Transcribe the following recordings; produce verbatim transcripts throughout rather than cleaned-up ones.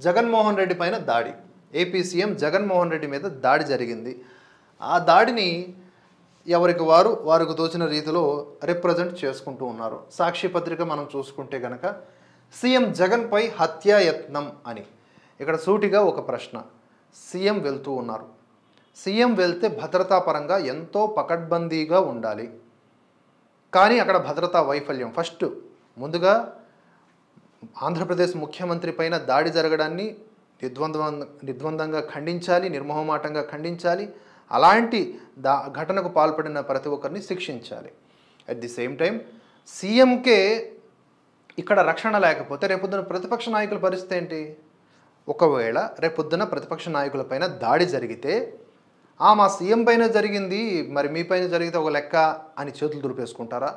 జగన్మోహన్ రెడ్డి పైన దాడి. AP CM Jaganmohan Reddy మీద దాడి జరిగింది. ఆ దాడిని ఎవరికి వారు వారికి తోచిన రీతిలో రిప్రజెంట్ చేసుకుంటూ ఉన్నారు. సాక్షి పత్రిక మనం చూసుకుంటే గనక సీఎం జగన్పై హత్యాయత్నం అని ఇక్కడ సూటిగా ఒక ప్రశ్న. సీఎం వెళ్తూ ఉన్నారు. సీఎం వెళ్తే భద్రతా పరంగా ఎంతో పకడ్బందీగా ఉండాలి. కానీ అక్కడ భద్రతా వైఫల్యం. ఫస్ట్ ముందుగా ఆంధ్రప్రదేశ్ ముఖ్యమంత్రి పైన దాడి జరగడాన్ని నిర్ద్వంద్వ నిర్ద్వందంగా ఖండించాలి, నిర్మోహమాటంగా ఖండించాలి. అలాంటి దా ఘటనకు పాల్పడిన ప్రతి ఒక్కరిని శిక్షించాలి. అట్ ది సేమ్ టైం సీఎంకే ఇక్కడ రక్షణ లేకపోతే రేపొద్దున ప్రతిపక్ష నాయకుల పరిస్థితి ఏంటి? ఒకవేళ రేపొద్దున ప్రతిపక్ష నాయకులపైన దాడి జరిగితే ఆ మా సీఎం పైన జరిగింది, మరి మీ పైన జరిగితే ఒక లెక్క అని చేతులు దులిపేసుకుంటారా?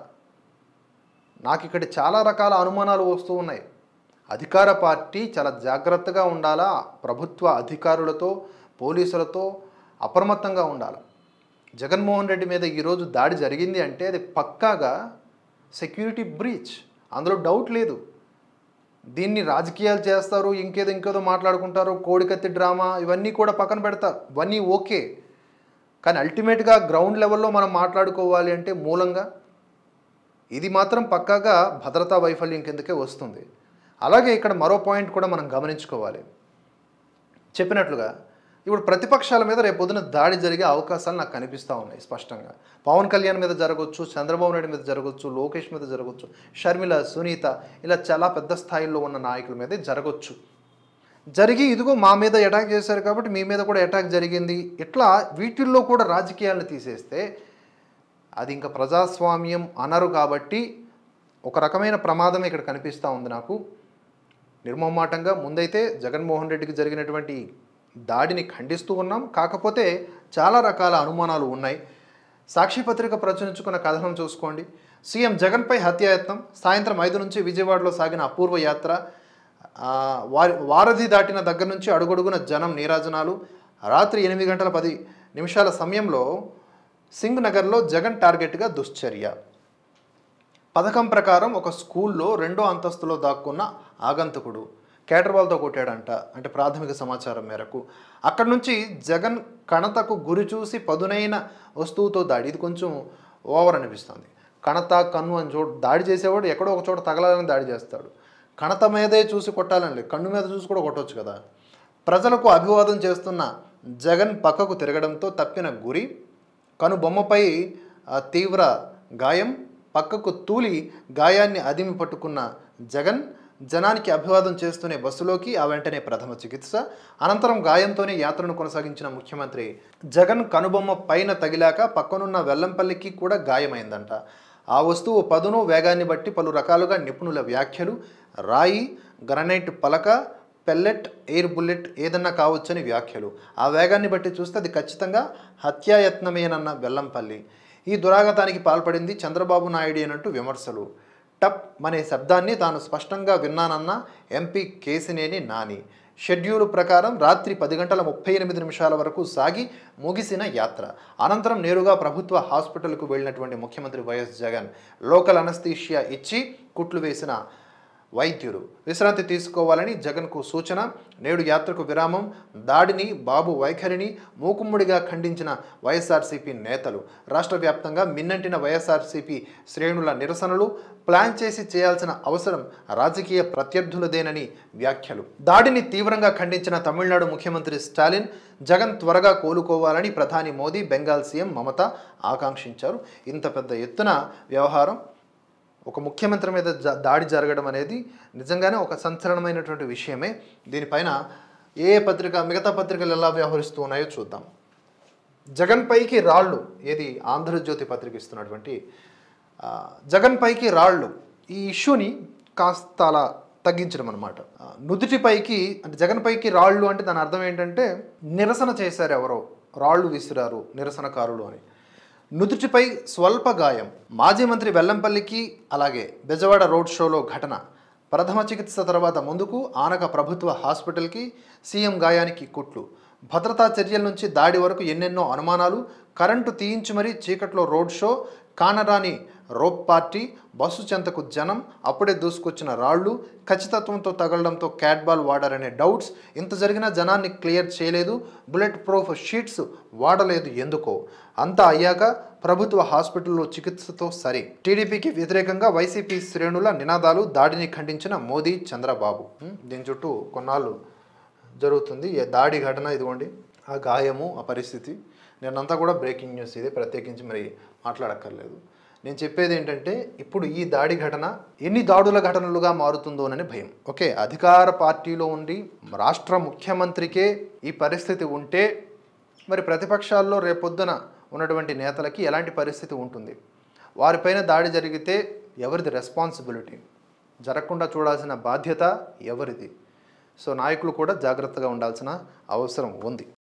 నాకు ఇక్కడ చాలా రకాల అనుమానాలు వస్తూ ఉన్నాయి. అధికార పార్టీ చాలా జాగ్రత్తగా ఉండాలా, ప్రభుత్వ అధికారులతో పోలీసులతో అప్రమత్తంగా ఉండాలి. జగన్మోహన్ రెడ్డి మీద ఈరోజు దాడి జరిగింది అంటే అది పక్కాగా సెక్యూరిటీ బ్రీచ్, అందులో డౌట్ లేదు. దీన్ని రాజకీయాలు చేస్తారు, ఇంకేదో ఇంకేదో మాట్లాడుకుంటారు, కోడికత్తి డ్రామా ఇవన్నీ కూడా పక్కన పెడతారు, ఇవన్నీ ఓకే. కానీ అల్టిమేట్గా గ్రౌండ్ లెవెల్లో మనం మాట్లాడుకోవాలి అంటే మూలంగా ఇది మాత్రం పక్కాగా భద్రతా వైఫల్యం కిందకే వస్తుంది. అలాగే ఇక్కడ మరో పాయింట్ కూడా మనం గమనించుకోవాలి. చెప్పినట్లుగా ఇప్పుడు ప్రతిపక్షాల మీద రేపొద్దున దాడి జరిగే అవకాశాలు నాకు కనిపిస్తూ ఉన్నాయి స్పష్టంగా. పవన్ కళ్యాణ్ మీద జరగవచ్చు, చంద్రబాబు నాయుడు మీద జరగవచ్చు, లోకేష్ మీద జరగవచ్చు, షర్మిల, సునీత, ఇలా చాలా పెద్ద స్థాయిలో ఉన్న నాయకుల మీదే జరగవచ్చు. జరిగి ఇదిగో మా మీద అటాక్ చేశారు కాబట్టి మీ మీద కూడా అటాక్ జరిగింది, ఇట్లా వీటిల్లో కూడా రాజకీయాలను తీసేస్తే అది ఇంకా ప్రజాస్వామ్యం అనరు. కాబట్టి ఒక రకమైన ప్రమాదం ఇక్కడ కనిపిస్తూ ఉంది నాకు. నిర్మోహమాటంగా ముందైతే జగన్మోహన్ రెడ్డికి జరిగినటువంటి దాడిని ఖండిస్తూ ఉన్నాం. కాకపోతే చాలా రకాల అనుమానాలు ఉన్నాయి. సాక్షి పత్రిక ప్రచురించుకున్న కథనం చూసుకోండి. సీఎం జగన్పై హత్యాయత్నం. సాయంత్రం ఐదు నుంచి విజయవాడలో సాగిన అపూర్వ యాత్ర. వారి వారధి దాటిన దగ్గర నుంచి అడుగడుగున జనం నీరాజనాలు. రాత్రి ఎనిమిది గంటల పది నిమిషాల సమయంలో సింగ్ నగర్లో జగన్ టార్గెట్గా దుశ్చర్య. పథకం ప్రకారం ఒక స్కూల్లో రెండో అంతస్తులో దాక్కున్న ఆగంతకుడు కేటర్వాల్తో కొట్టాడంట, అంటే ప్రాథమిక సమాచారం మేరకు. అక్కడి నుంచి జగన్ కణతకు గురి చూసి పదునైన వస్తువుతో దాడి. ఇది కొంచెం ఓవర్ అనిపిస్తుంది. కణత కన్ను అని చోటు దాడి చేసేవాడు ఎక్కడో ఒక చోట తగలాలని దాడి చేస్తాడు. కణత మీదే చూసి కొట్టాలని లేదు, కన్ను మీద చూసి కూడా కొట్టవచ్చు కదా. ప్రజలకు అభివాదం చేస్తున్న జగన్ పక్కకు తిరగడంతో తప్పిన గురి. కనుబొమ్మపై తీవ్ర గాయం. పక్కకు తూలి గాయాన్ని అదిమి పట్టుకున్న జగన్ జనానికి అభివాదం చేస్తూనే బస్సులోకి, ఆ వెంటనే ప్రథమ చికిత్స. అనంతరం గాయంతోనే యాత్రను కొనసాగించిన ముఖ్యమంత్రి. జగన్ కనుబొమ్మ పైన తగిలాక పక్కనున్న వెల్లంపల్లికి కూడా గాయమైందంట. ఆ వస్తువు పదును వేగాన్ని బట్టి పలు రకాలుగా నిపుణుల వ్యాఖ్యలు. రాయి, గ్రనైట్ పలక, పెల్లెట్, ఎయిర్ బుల్లెట్ ఏదన్నా కావచ్చని వ్యాఖ్యలు. ఆ వేగాన్ని బట్టి చూస్తే అది ఖచ్చితంగా హత్యాయత్నమేనన్న వెల్లంపల్లి. ఈ దురాగతానికి పాల్పడింది చంద్రబాబు నాయుడు అన్నట్టు విమర్శలు. టప్ అనే శబ్దాన్ని తాను స్పష్టంగా విన్నానన్న ఎంపీ కేసినేని నాని. షెడ్యూల్ ప్రకారం రాత్రి పది గంటల ముప్పై ఎనిమిది నిమిషాల వరకు సాగి ముగిసిన యాత్ర. అనంతరం నేరుగా ప్రభుత్వ హాస్పిటల్కు వెళ్ళినటువంటి ముఖ్యమంత్రి వైఎస్ జగన్ లోకల్ అనస్థీషియా ఇచ్చి కుట్లు వేసిన వైద్యులు విశ్రాంతి తీసుకోవాలని జగన్కు సూచన. నేడు యాత్రకు విరామం. దాడిని, బాబు వైఖరిని మూకుమ్ముడిగా ఖండించిన వైఎస్ఆర్సీపీ నేతలు. రాష్ట్ర వ్యాప్తంగా మిన్నంటిన వైఎస్ఆర్సీపీ శ్రేణుల నిరసనలు. ప్లాన్ చేసి చేయాల్సిన అవసరం రాజకీయ ప్రత్యర్థులదేనని వ్యాఖ్యలు. దాడిని తీవ్రంగా ఖండించిన తమిళనాడు ముఖ్యమంత్రి స్టాలిన్ జగన్ త్వరగా కోలుకోవాలని ప్రధాని మోదీ, బెంగాల్ సీఎం మమత ఆకాంక్షించారు. ఇంత పెద్ద ఎత్తున వ్యవహారం, ఒక ముఖ్యమంత్రి మీద దాడి జరగడం అనేది నిజంగానే ఒక సంచలనమైనటువంటి విషయమే. దీనిపైన ఏ పత్రిక, మిగతా పత్రికలు ఎలా వ్యవహరిస్తూ ఉన్నాయో చూద్దాం. జగన్ పైకి రాళ్ళు, ఏది ఆంధ్రజ్యోతి పత్రిక ఇస్తున్నటువంటి జగన్ పైకి రాళ్ళు, ఈ ఇష్యూని కాస్త అలా తగ్గించడం అనమాట. నుదుటిపైకి అంటే జగన్ పైకి రాళ్ళు అంటే దాని అర్థం ఏంటంటే నిరసన చేశారు, ఎవరో రాళ్ళు విసిరారు నిరసనకారులు అని. నుదుటిపై స్వల్ప గాయం. మాజీ మంత్రి వెల్లంపల్లికి, అలాగే బెజవాడ రోడ్ షోలో ఘటన. ప్రథమ చికిత్స తర్వాత ముందుకు ఆనక ప్రభుత్వ హాస్పిటల్కి. సీఎం గాయానికి కుట్లు. భద్రతా చర్యల నుంచి దాడి వరకు ఎన్నెన్నో అనుమానాలు. కరెంటు తీయించి మరీ చీకట్లో రోడ్ షో. కానరాని రోప్ పార్టీ, బస్సు చెంతకు జనం, అప్పుడే దూసుకొచ్చిన రాళ్లు, ఖచ్చితత్వంతో తగలడంతో క్యాట్ బాల్ వాడారనే డౌట్స్. ఇంత జరిగినా జనాన్ని క్లియర్ చేయలేదు, బుల్లెట్ ప్రూఫ్ షీట్స్ వాడలేదు ఎందుకో. అంతా అయ్యాక ప్రభుత్వ హాస్పిటల్లో చికిత్సతో సరి. టీడీపీకి వ్యతిరేకంగా వైసీపీ శ్రేణుల నినాదాలు, దాడిని ఖండించిన మోదీ, చంద్రబాబు. దీని చుట్టూ కొన్నాళ్ళు జరుగుతుంది ఏ దాడి ఘటన. ఇదిగోండి ఆ గాయము, ఆ పరిస్థితి. నేనంతా కూడా బ్రేకింగ్ న్యూస్ ఇది, ప్రత్యేకించి మరి మాట్లాడక్కర్లేదు. నేను చెప్పేది ఏంటంటే ఇప్పుడు ఈ దాడి ఘటన ఎన్ని దాడుల ఘటనలుగా మారుతుందోనని భయం. ఓకే, అధికార పార్టీలో ఉండి రాష్ట్ర ముఖ్యమంత్రికే ఈ పరిస్థితి ఉంటే మరి ప్రతిపక్షాల్లో రేపొద్దున ఉన్నటువంటి నేతలకి ఎలాంటి పరిస్థితి ఉంటుంది? వారిపైన దాడి జరిగితే ఎవరిది రెస్పాన్సిబిలిటీ? జరగకుండా చూడాల్సిన బాధ్యత ఎవరిది? సో నాయకులు కూడా జాగ్రత్తగా ఉండాల్సిన అవసరం ఉంది.